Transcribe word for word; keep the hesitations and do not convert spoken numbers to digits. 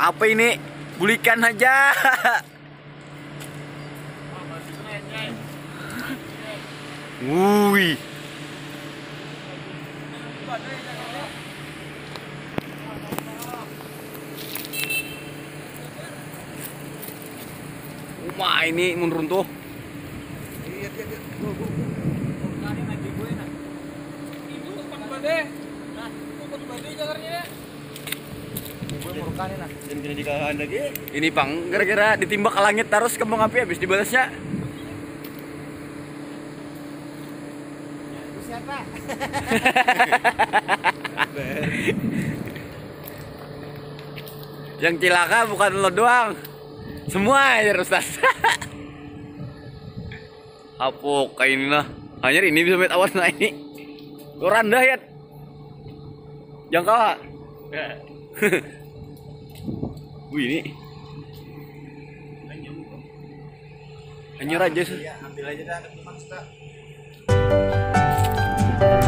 Apa ini? Bulikan aja. Wih. Wah, ini menurun tuh. Ini Bang, gara-gara ditimbak ke langit terus kembang api habis dibalasnya. Siapa? Yang cilaka bukan lo doang, semua ya Ustaz. Apa kayak ini lah. Hanya ini bisa met awas nah ini. Lo rendah ya. Yang kau. Wih ini. Hanyur aja sih. Ambil aja dah, teman-teman.